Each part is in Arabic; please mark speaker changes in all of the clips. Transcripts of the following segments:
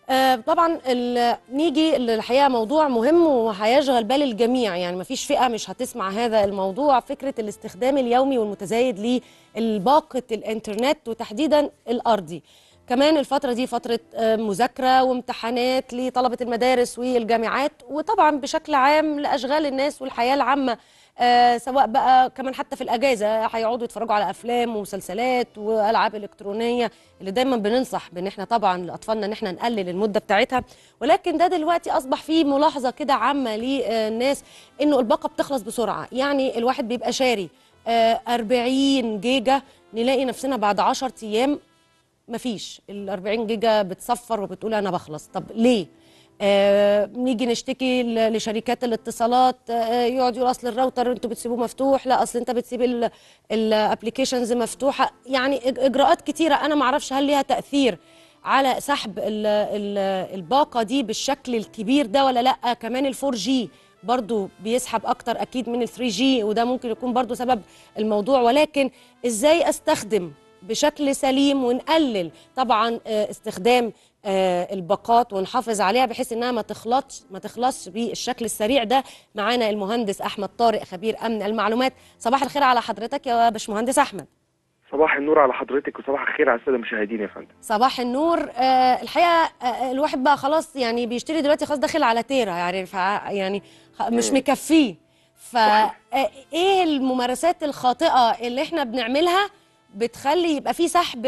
Speaker 1: طبعا نيجي الحقيقه موضوع مهم وهيشغل بال الجميع، يعني ما فيش فئه مش هتسمع هذا الموضوع، فكره الاستخدام اليومي والمتزايد للباقه الانترنت وتحديدا الارضي. كمان الفتره دي فتره مذاكره وامتحانات لطلبه المدارس والجامعات، وطبعا بشكل عام لاشغال الناس والحياه العامه. سواء بقى كمان حتى في الاجازه هيقعدوا يتفرجوا على افلام ومسلسلات والعاب الكترونيه، اللي دايما بننصح بان احنا طبعا لاطفالنا ان احنا نقلل المده بتاعتها. ولكن ده دلوقتي اصبح فيه ملاحظه كده عامه للناس انه الباقه بتخلص بسرعه. يعني الواحد بيبقى شاري 40 جيجا، نلاقي نفسنا بعد 10 ايام مفيش، ال 40 جيجا بتصفر وبتقول انا بخلص. طب ليه؟ نيجي نشتكي لشركات الاتصالات، يقعد يقول اصل الراوتر انتوا بتسيبوه مفتوح، لا اصل انت بتسيب الابلكيشنز مفتوحه. يعني اجراءات كتيره، انا ما اعرفش هل ليها تاثير على سحب الباقه دي بالشكل الكبير ده ولا لا. كمان الفور جي برضو بيسحب اكتر اكيد من الثري جي، وده ممكن يكون برضو سبب الموضوع. ولكن ازاي استخدم بشكل سليم ونقلل طبعا استخدام الباقات ونحافظ عليها بحيث انها ما تخلصش بالشكل السريع ده؟ معانا المهندس احمد طارق، خبير امن المعلومات. صباح الخير على حضرتك يا باشمهندس احمد.
Speaker 2: صباح النور على حضرتك وصباح الخير على الساده المشاهدين يا فندم.
Speaker 1: صباح النور. الحقيقه الواحد بقى خلاص يعني بيشتري دلوقتي، خلاص داخل على تيرا، يعني مش مكفيه. فايه الممارسات الخاطئه اللي احنا بنعملها بتخلي يبقى في سحب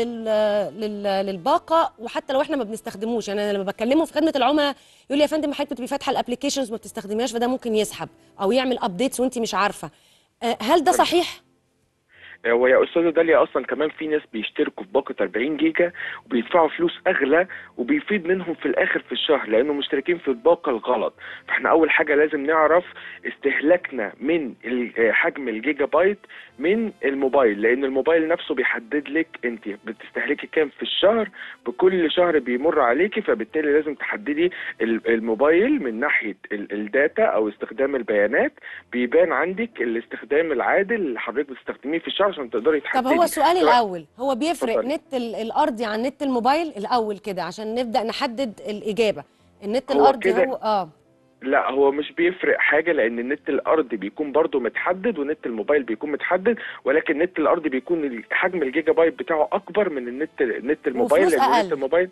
Speaker 1: للباقه وحتى لو احنا ما بنستخدموش؟ يعني انا لما بكلمه في خدمه العملاء يقول لي يا فندم حضرتك بتبقي فاتحه الابلكيشنز ما بتستخدميهاش، فده ممكن يسحب او يعمل ابديتس وانت مش عارفه. هل ده صحيح؟
Speaker 2: هو يا استاذه داليا اصلا كمان في ناس بيشتركوا في باقه 40 جيجا وبيدفعوا فلوس اغلى وبيفيد منهم في الاخر في الشهر لانه مشتركين في الباقه الغلط. فاحنا اول حاجه لازم نعرف استهلاكنا من حجم الجيجا بايت من الموبايل، لان الموبايل نفسه بيحدد لك انت بتستهلكي كام في الشهر بكل شهر بيمر عليكي، فبالتالي لازم تحددي الموبايل من ناحيه الداتا او استخدام البيانات، بيبان عندك الاستخدام العادل اللي حضرتك بتستخدميه في الشهر عشان تقدري تحددي.
Speaker 1: طب هو السؤال الاول، هو بيفرق نت الارضي عن نت الموبايل الاول كده عشان نبدا نحدد الاجابه؟ النت الارضي هو
Speaker 2: لا، هو مش بيفرق حاجه لان النت الارضي بيكون برضو متحدد ونت الموبايل بيكون متحدد، ولكن النت الارضي بيكون حجم الجيجا بايت بتاعه اكبر من نت الموبايل، لان نت الموبايل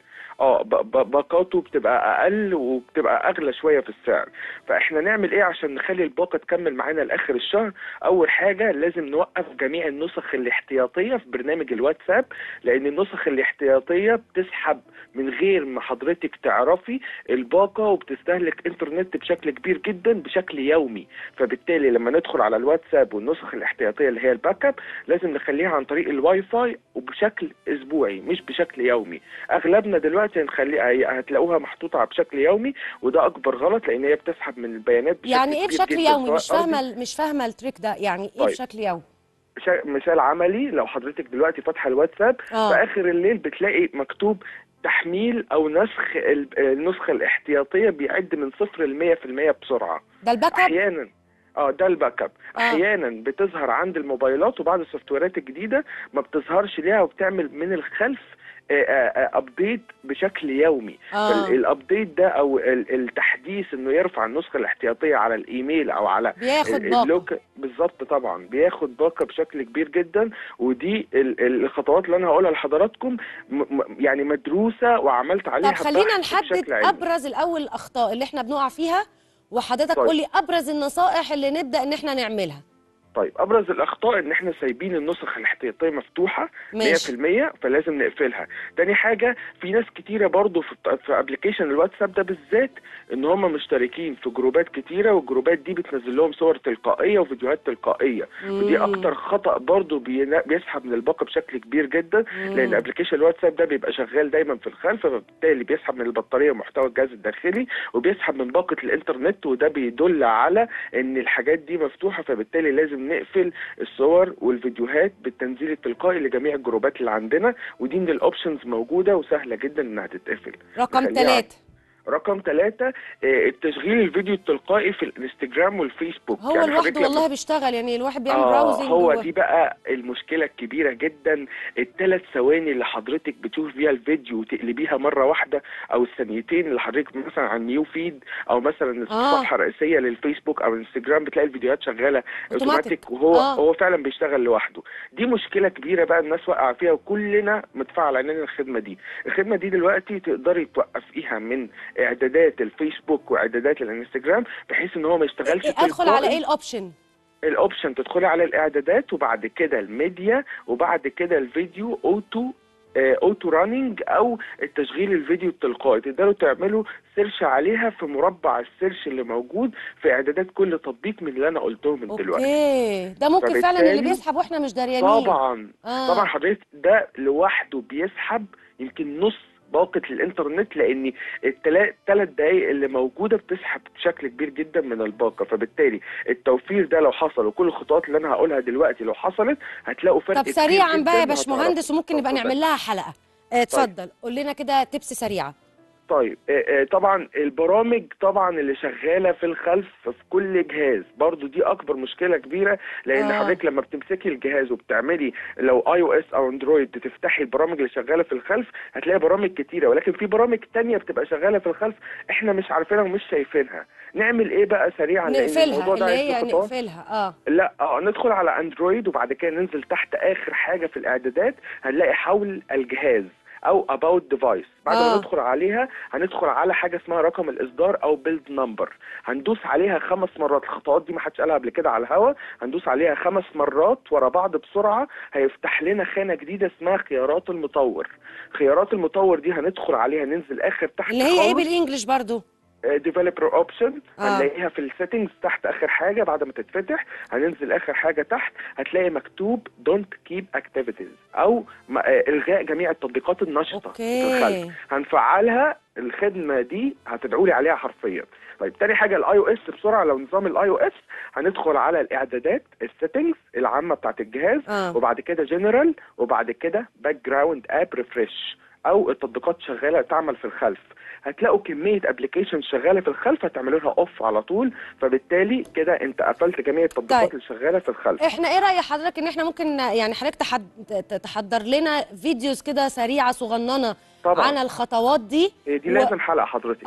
Speaker 2: باقاته بتبقى اقل وبتبقى اغلى شويه في السعر. فاحنا نعمل ايه عشان نخلي الباقه تكمل معانا لاخر الشهر؟ اول حاجه لازم نوقف جميع النسخ الاحتياطيه في برنامج الواتساب، لان النسخ الاحتياطيه بتسحب من غير ما حضرتك تعرفي الباقه وبتستهلك انترنت بشكل كبير جدا بشكل يومي. فبالتالي لما ندخل على الواتساب والنسخ الاحتياطيه اللي هي الباك اب لازم نخليها عن طريق الواي فاي وبشكل اسبوعي مش بشكل يومي. اغلبنا دلوقتي هتلاقوها محطوطه بشكل يومي، وده اكبر غلط لان هي بتسحب من البيانات بشكل
Speaker 1: يعني ايه
Speaker 2: كبير
Speaker 1: بشكل
Speaker 2: جدا.
Speaker 1: يومي؟ مش فاهمه التريك ده، يعني ايه بشكل يومي؟
Speaker 2: مثال عملي، لو حضرتك دلوقتي فاتحه الواتساب في اخر الليل بتلاقي مكتوب تحميل او نسخ النسخه الاحتياطيه بيعد من 0 ل 100% بسرعه.
Speaker 1: ده الباك اب؟
Speaker 2: احيانا ده الباك اب. احيانا بتظهر عند الموبايلات وبعض السوفتويرات الجديده ما بتظهرش ليها وبتعمل من الخلف ابديت بشكل يومي. فالابديت ده او التحديث انه يرفع النسخه الاحتياطيه على الايميل او على
Speaker 1: بياخد باقه.
Speaker 2: بالظبط، طبعا بياخد باقه بشكل كبير جدا. ودي الخطوات اللي انا هقولها لحضراتكم يعني مدروسه وعملت عليها.
Speaker 1: طب خلينا نحدد ابرز الاول الاخطاء اللي احنا بنقع فيها، وحضرتك قول لي ابرز النصائح اللي نبدا ان احنا نعملها.
Speaker 2: طيب، ابرز الاخطاء ان احنا سايبين النسخ الاحتياطيه مفتوحه 100%، فلازم نقفلها. تاني حاجه، في ناس كتيره برضو في ابلكيشن الواتساب ده بالذات ان هم مشتركين في جروبات كتيره، والجروبات دي بتنزل لهم صور تلقائيه وفيديوهات تلقائيه، ودي اكتر خطا برضو بيسحب من الباقه بشكل كبير جدا. لان ابلكيشن الواتساب ده بيبقى شغال دايما في الخلف، فبالتالي بيسحب من البطاريه ومحتوى الجهاز الداخلي وبيسحب من باقه الانترنت، وده بيدل على ان الحاجات دي مفتوحه. فبالتالي لازم نقفل الصور والفيديوهات بالتنزيل التلقائي لجميع الجروبات اللي عندنا، ودي من الاوبشنز موجوده وسهله جدا انها تتقفل.
Speaker 1: رقم 3
Speaker 2: رقم 3 التشغيل الفيديو التلقائي في الانستجرام والفيسبوك.
Speaker 1: هو يعني لوحده والله بيشتغل، يعني الواحد بيعمل براوزنج.
Speaker 2: هو دي بقى المشكله الكبيره جدا، ال3 ثواني اللي حضرتك بتشوف فيها الفيديو وتقلبيها مره واحده، او الثانيتين اللي حضرتك مثلا على النيو فيد او مثلا الصفحه الرئيسيه للفيسبوك او الانستجرام بتلاقي الفيديوهات شغاله اوتوماتيك، وهو هو فعلا بيشتغل لوحده. دي مشكله كبيره بقى الناس واقعه فيها، وكلنا متفاعل علينا الخدمه دي. الخدمه دي دلوقتي تقدري توقفيها من اعدادات الفيسبوك واعدادات الانستجرام بحيث ان هو ما يشتغلش.
Speaker 1: ادخل على ايه
Speaker 2: الاوبشن تدخلي على الاعدادات، وبعد كده الميديا، وبعد كده الفيديو اوتو راننج او التشغيل الفيديو التلقائي. تقدروا تعملوا سيرش عليها في مربع السيرش اللي موجود في اعدادات كل تطبيق من اللي انا قلتهم من دلوقتي.
Speaker 1: اوكي، ده ممكن فعلا اللي بيسحب واحنا مش داريانين.
Speaker 2: طبعا حضرتك ده لوحده بيسحب يمكن نص باقة الانترنت، لان ال3 دقايق اللي موجوده بتسحب بشكل كبير جدا من الباقه. فبالتالي التوفير ده لو حصل وكل الخطوات اللي انا هقولها دلوقتي لو حصلت هتلاقوا فرق
Speaker 1: طب سريعا بقى يا باشمهندس، وممكن نبقى نعمل لها حلقه. اتفضل قول لنا كده تبس سريعه.
Speaker 2: طيب طبعا البرامج طبعا اللي شغاله في الخلف في كل جهاز، برضو دي اكبر مشكله كبيره، لان حضرتك لما بتمسكي الجهاز وبتعملي لو اي او اس او اندرويد تفتحي البرامج اللي شغاله في الخلف هتلاقي برامج كتيره، ولكن في برامج تانية بتبقى شغاله في الخلف احنا مش عارفينها ومش شايفينها. نعمل ايه بقى سريعا؟
Speaker 1: نقفلها، اللي هي نقفلها.
Speaker 2: لا ندخل على اندرويد، وبعد كده ننزل تحت اخر حاجه في الاعدادات هنلاقي حول الجهاز او about device. بعد ما ندخل عليها هندخل على حاجه اسمها رقم الاصدار او build number، هندوس عليها 5 مرات. الخطوات دي ما حدش قالها قبل كده على الهوا، هندوس عليها 5 مرات ورا بعض بسرعه، هيفتح لنا خانه جديده اسمها خيارات المطور. خيارات المطور دي هندخل عليها ننزل اخر تحت
Speaker 1: اللي هي ايه بالانجلش برضو؟
Speaker 2: ديفلوبر اوبشن. هنلاقيها في السيتنجز تحت اخر حاجه بعد ما تتفتح، هننزل اخر حاجه تحت هتلاقي مكتوب دونت كيب اكتيفيتيز او الغاء جميع التطبيقات النشطه في الخلف. هنفعلها الخدمه دي، هتدعوا لي عليها حرفيا. طيب تاني حاجه الاي او اس بسرعه. لو نظام الاي او اس هندخل على الاعدادات السيتنجز العامه بتاعت الجهاز، وبعد كده جنرال، وبعد كده باك جراوند اب ريفريش او التطبيقات شغاله تعمل في الخلف. هتلاقوا كميه ابلكيشن شغاله في الخلف هتعملوا لها اوف على طول، فبالتالي كده انت قفلت جميع التطبيقات اللي شغاله في الخلف.
Speaker 1: احنا ايه راي حضرتك ان احنا ممكن يعني حضرتك تحضر لنا فيديوز كده سريعه صغننه طبعا عن الخطوات دي
Speaker 2: لازم حلقه حضرتك.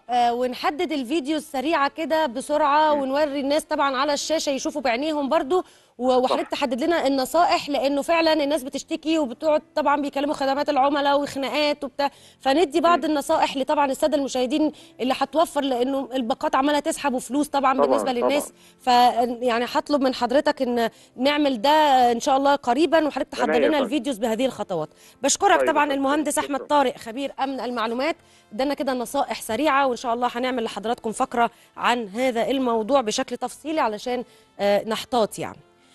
Speaker 1: ونحدد الفيديو السريعه كده بسرعه ونوري الناس طبعا على الشاشه يشوفوا بعينيهم برضو، وحضرتك تحدد لنا النصائح، لانه فعلا الناس بتشتكي وبتقعد طبعا بيكلموا خدمات العملاء وخناقات وبتاع، فندي بعض النصائح طبعا الساده المشاهدين اللي هتوفر، لانه الباقات عماله تسحب وفلوس طبعا بالنسبه للناس. فيعني هطلب من حضرتك ان نعمل ده ان شاء الله قريبا، وحضرتك تحضر لنا الفيديوز بهذه الخطوات. بشكرك طبعا المهندس احمد طارق خبير امن المعلومات، ادانا كده نصائح سريعه، وان شاء الله هنعمل لحضراتكم فقره عن هذا الموضوع بشكل تفصيلي علشان نحتاط يعني.